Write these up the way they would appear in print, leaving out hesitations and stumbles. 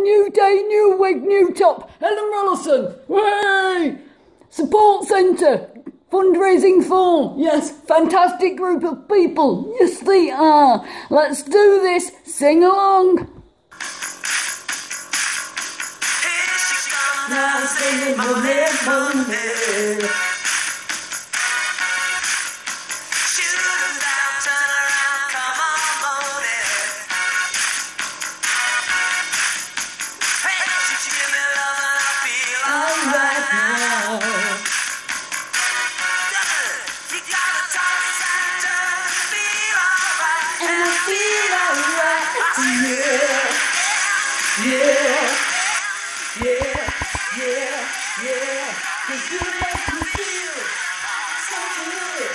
new day, new wig, new top. Helen Rollison. Way! Support centre. Fundraising for. Yes, fantastic group of people. Yes, they are. Let's do this. Sing along. Now singing Monday, Monday. Shooting down, turn around, come on, Monday. Hey, should you give me love and I feel alright now. You gotta talk and turn, feel alright, and I feel alright. Yeah, 'cause you make me feel so good.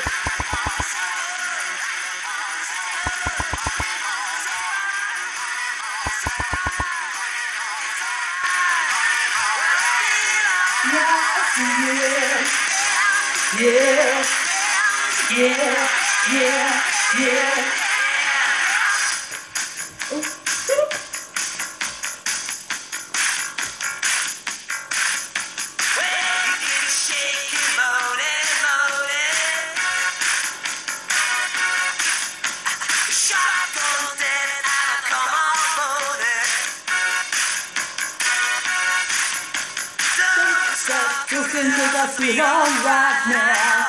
Yeah. Just because I feel alright now.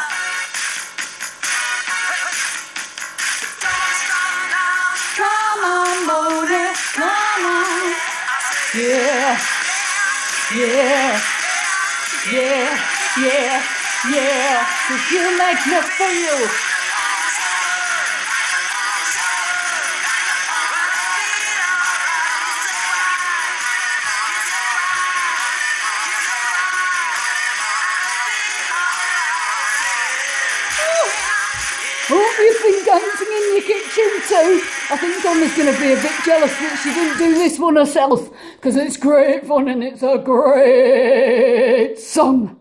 Come on, Moni, come on. Yeah. 'Cause you make me feel. Hope you've been dancing in your kitchen too. I think Donna's going to be a bit jealous that she didn't do this one herself, because it's great fun and it's a great song.